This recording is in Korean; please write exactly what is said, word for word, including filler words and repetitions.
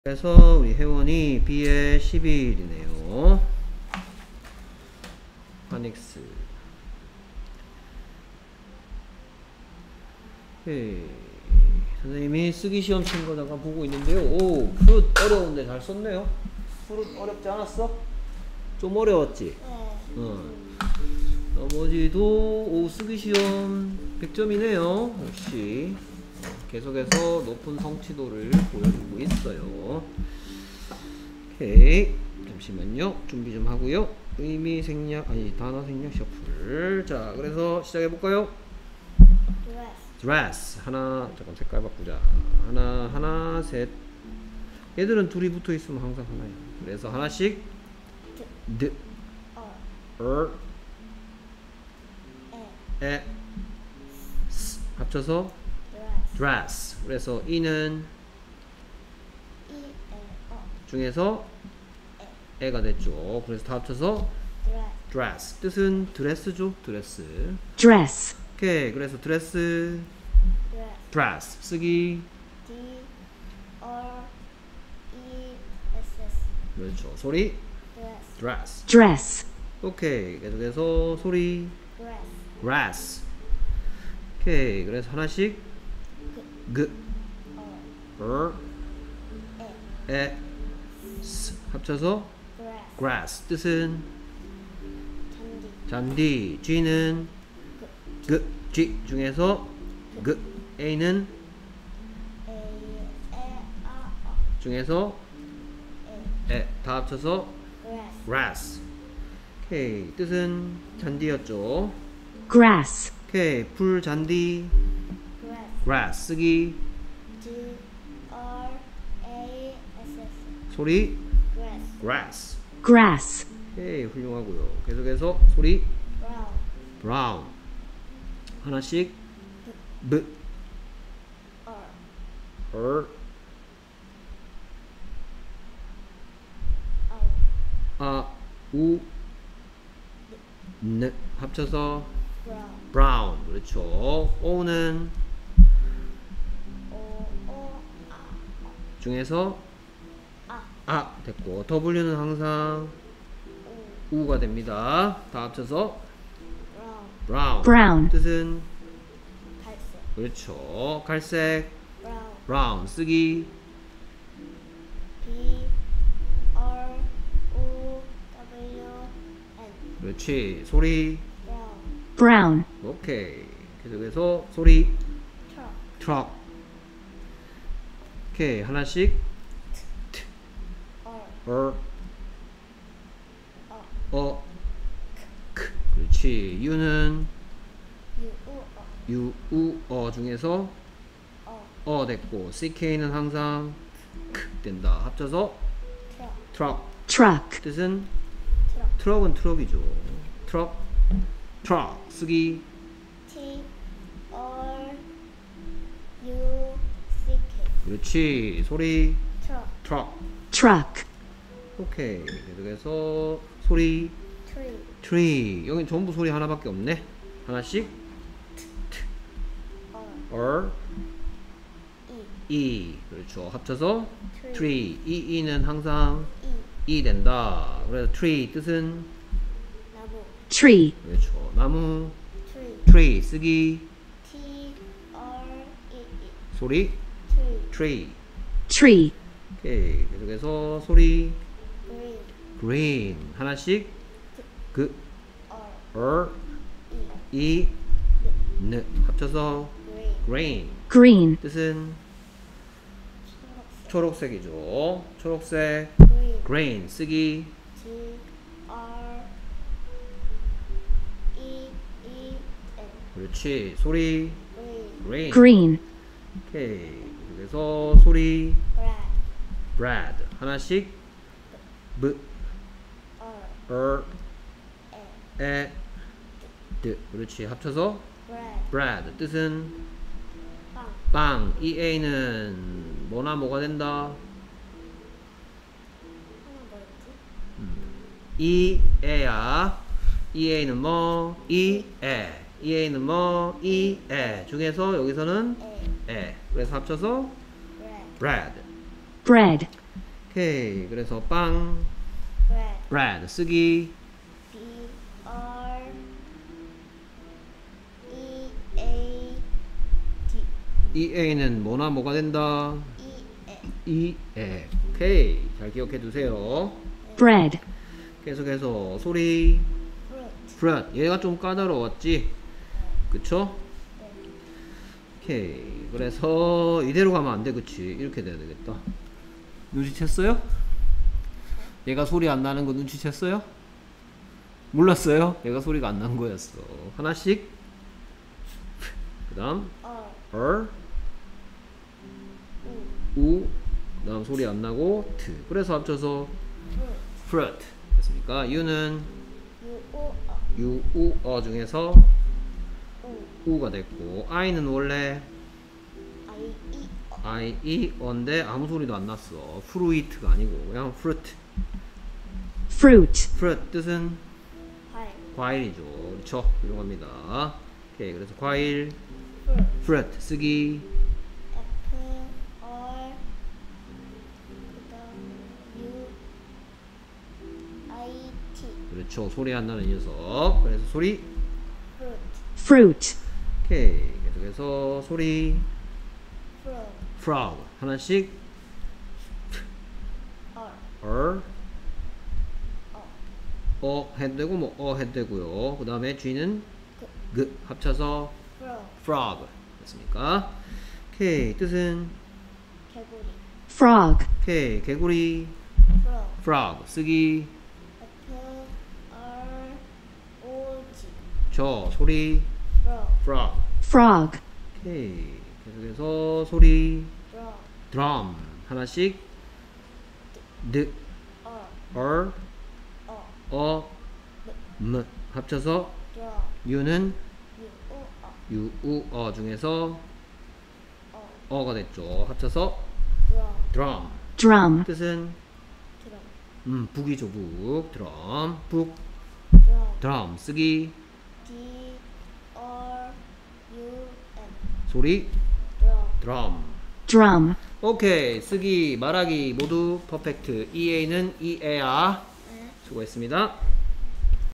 그래서 우리 회원이 B의 십이 일이네요. 파닉스. 오케이. 선생님이 쓰기 시험 친 거다가 보고 있는데요. 오, 푸릇 어려운데 잘 썼네요. 푸릇 어렵지 않았어? 좀 어려웠지? 네. 어. 나머지도 오, 쓰기 시험 백 점이네요. 역시. 계속해서 높은 성취도를 보여주고 있어요. 오케이. 잠시만요. 준비 좀 하고요. 의미 생략, 아니, 단어 생략 셔플. 자, 그래서 시작해볼까요? 드레스. dress. 하나, 잠깐 색깔 바꾸자. 하나, 하나, 셋. 얘들은 둘이 붙어 있으면 항상 하나야. 그래서 하나씩. 드, 어. 을, 에. 에, 스. 합쳐서 드레스. dress. 그래서 이는 이. 에. 어. 중에서 애가 됐죠. 그래서 다 합쳐서 드레스. dress. 뜻은 드레스죠. 드레스. dress, 오케이. 그래서 드레스, 드레스. dress. 쓰기. D. R. E. S. S. 그렇죠. 소리. 드레스. dress. dress, 오케이. 계속해서 소리. 드레스. grass. 오케이. 그래서 하나씩. 그. 어. 을. 에. 에. 스. 합쳐서 드레스. grass. 뜻은 잔디. 잔디. G는 그. G 중에서 그. A는 A. 에. 아. 어. 중에서 에. 에. 다 합쳐서 드레스. grass. 오케이. 뜻은 잔디였죠. grass, 오케이. 풀 잔디. 드레스. grass. 쓰기. G. R. A. S. S. 소리. 드레스. grass. grass, 오케이. 훌륭하고요. 계속해서 소리. 브라운. brown. 하나씩. B. R. R. 아우. 아. 우. 느. 합쳐서 브라운. brown. 그렇죠. O는 오. 오. 아. 중에서 아. 아 됐고 W는 항상 오. 우가 됩니다. 다 합쳐서 브라운. brown. brown, 뜻은 갈색. 그렇죠. 갈색. 브라운. brown. 쓰기. B. R. O. W. N. 그렇지. 소리. 브라운. brown, 오케이. 계속해서 소리. 트럭. truck. 오케이. 하나씩. R. R. 어. 어. 크. 그렇지. U는 U. 우. 어. U, 우, 어 중에서 어. 어 됐고 ck는 항상 크 된다. 합쳐서 트럭. truck. truck, 뜻은 트럭. 트럭은 트럭이죠. truck. truck. 쓰기. T. R. U. C. K. 그렇지. 소리. 트럭. truck. truck, 오케이. 계속해서 소리. 트리. tree. 여긴 전부 소리 하나밖에 없네. 하나씩. R. R. E. E. 그렇죠. 합쳐서 트리. tree. 이, 이는 항상 E. E 된다. 그래서 tree 뜻은 나무. tree, 그렇죠. 나무. 트리. tree. 쓰기. T. R. E. E. 소리. 트리. tree. tree, 오케이. 계속해서 소리. 그린. green. 하나씩. 그. R. R. E. E. 느. 합쳐서 그린. green. green, 뜻은 초록색. 초록색이죠. 초록색. 그린. green. 쓰기. G. R. E. E. N. 그렇지. 소리. 그린. green. green, 오케이. 그래서 소리. 브라드. bread. 하나씩. B. R. R. E. 에. 드. 그렇지. 합쳐서 브라드. bread. 뜻은 빵. 빵. 이 A는 뭐나 뭐가 된다. 하나 뭐였지? 이 애야. 이 A는 뭐? 이 애. 이 A는 뭐? 이 애. 중에서 여기서는 A. 애. 그래서 합쳐서 bread. bread. bread, 오케이. 그래서 빵, bread. bread 쓰기. B R E A D. 이에는 뭐나 뭐가 된다? E A. 이에. 오케이. 잘 기억해 두세요. bread, 계속해서 소리. fruit. fruit. 얘가 좀 까다로웠지? 그쵸? 네. 오케이. 그래서 이대로 가면 안 돼. 그치? 이렇게 돼야 되겠다. 눈치챘어요? 얘가 소리 안 나는 거 눈치챘어요? 몰랐어요? 얘가 소리가 안 난 거였어. 하나씩. 그 다음 R. R, U. U. 그 다음 소리 안 나고 T. 그래서 합쳐서 fruit. fruit. 됐습니까? U는 U O R. U, U, 어 중에서 U. U가 됐고 I는 원래 I E O. I, E, 어인데 아무 소리도 안 났어. fruit가 아니고 그냥 fruit. fruit, fruit 뜻은 과일. 과일이죠. 그렇죠? 이런 겁니다. 오케이. 그래서 과일 fruit. fruit 쓰기. F R. 그다음 U I T. 그렇죠. 소리 안 나는 녀석. 그래서 소리. fruit. fruit, 오케이. 계속해서 소리. frog. frog. 하나씩. R. R, 어. 어 해도 되고 뭐 어 해도 되고요. 그 다음에 G는 그. 그 합쳐서 frog. frog. 됐습니까? 오케이. 뜻은 개구리. frog, 오케이. 개구리. frog. frog 쓰기. F R O G. 저 소리. frog. frog. frog, 오케이. 계속해서 소리. frog. drum. 하나씩. D, R. R, 어. 어, M 합쳐서 drum. U는 U O R. U, U, 어 중에서 어. 어가 됐죠. 합쳐서 drum. drum. drum, 뜻은 drum. 음 북이죠. 북. drum. 북. drum. drum 쓰기. D R U M. 소리. drum. drum. drum, 오케이. 쓰기 말하기 모두 퍼펙트. 이에이는 이에야. 네. 수고했습니다.